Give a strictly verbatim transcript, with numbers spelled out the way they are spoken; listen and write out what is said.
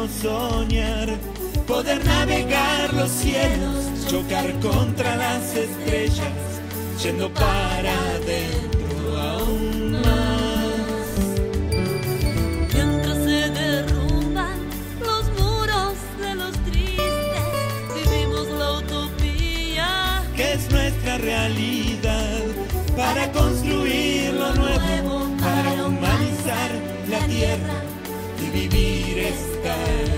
queremos soñar, poder navegar los cielos, chocar contra las estrellas, yendo para adentro aún más. Mientras se derrumban los muros de los tristes, vivimos la utopía que es nuestra realidad, para construir lo nuevo, para humanizar la tierra y vivir esta